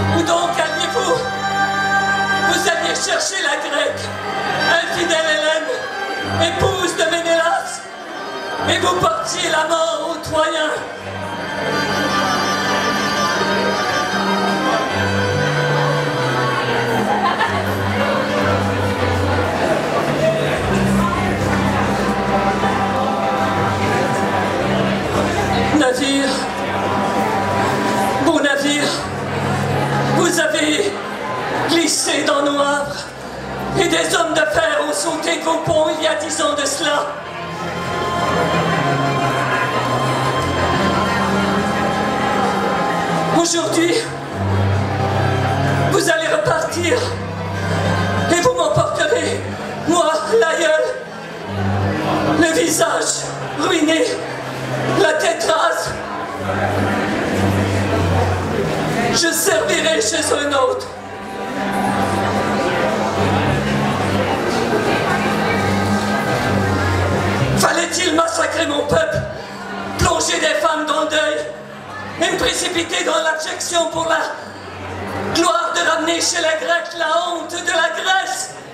Où donc alliez-vous? Vous alliez chercher la Grecque, infidèle Hélène, épouse de Ménélas, et vous portiez la mort aux Troyens. Navire, beau navire, vous avez glissé dans nos havres, et des hommes de fer ont sauté de vos ponts il y a 10 ans de cela. Aujourd'hui, vous allez repartir, et vous m'emporterez, moi, l'aïeul, le visage ruiné, la tête rase. Je servirai chez un autre. Fallait-il massacrer mon peuple, plonger des femmes dans le deuil, et me précipiter dans l'abjection pour la gloire de ramener chez les Grecs la honte de la Grèce?